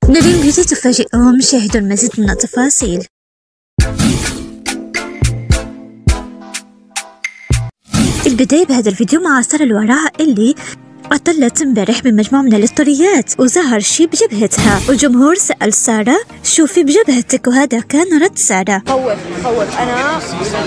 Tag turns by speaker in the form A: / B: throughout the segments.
A: نارين بيوتي تفاجئهم. شاهدوا المزيد من التفاصيل. البداية بهذا الفيديو مع سارة الوراء اللي أطلت امبارح من مجموعة من الستوريات وظهر شي بجبهتها، والجمهور سأل سارة شوفي بجبهتك، وهذا كان رد سارة.
B: خوف أنا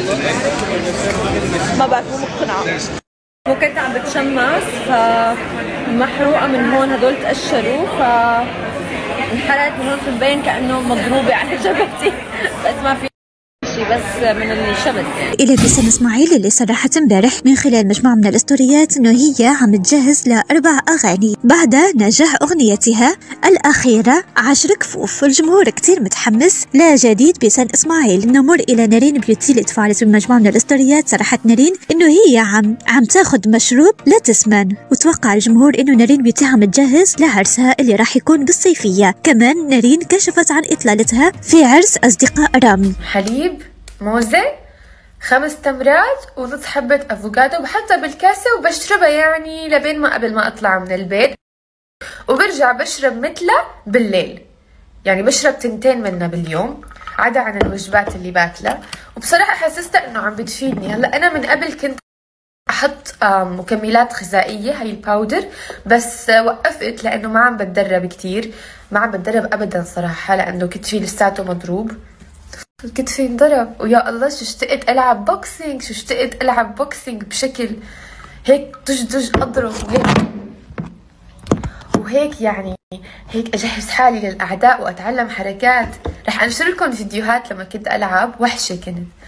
B: ما بعرف، مو مقتنعة. كنت عم بتشمس فمحروقة من هون، هدول تقشروا فانحرقت من هون، في مبين كأنه مضروبة على جبهتي بس ما في شيء، بس من الشمس.
A: إلى ابتسام إسماعيل اللي صرحت امبارح من خلال مجموعة من الستوريات إنه هي عم تجهز ل4 أغاني بعد نجاح أغنيتها الأخيرة 10 كفوف. الجمهور كتير متحمس لجديد بسام إسماعيل. نمر إلى نارين بيوتي اللي تفاعلت بمجموعة من الستوريات. صرحت نارين إنه هي عم تاخد مشروب لا تسمن، وتوقع الجمهور إنه نارين بيوتي عم تجهز لعرسها اللي راح يكون بالصيفية. كمان نارين كشفت عن إطلالتها في عرس أصدقاء رامي.
C: حليب، موزة، 5 تمرات ونص حبة افوكادو، بحطها بالكاسة وبشربها يعني لبين ما قبل ما اطلع من البيت، وبرجع بشرب مثلها بالليل، يعني بشرب 2 منها باليوم عدا عن الوجبات اللي باكلها. وبصراحة حسستها انه عم بتفيدني. هلا انا من قبل كنت احط مكملات غذائية، هاي الباودر، بس وقفت لانه ما عم بتدرب كتير، ما عم بتدرب ابدا صراحة، لانه كتفي لساته مضروب، كتفي انضرب. ويا الله شو اشتقت العب بوكسينج، شو اشتقت العب بوكسينج بشكل هيك دج اضرب وهيك يعني هيك اجهز حالي للاعداء واتعلم حركات. رح انشر لكم فيديوهات لما كنت العب، وحشه كنت.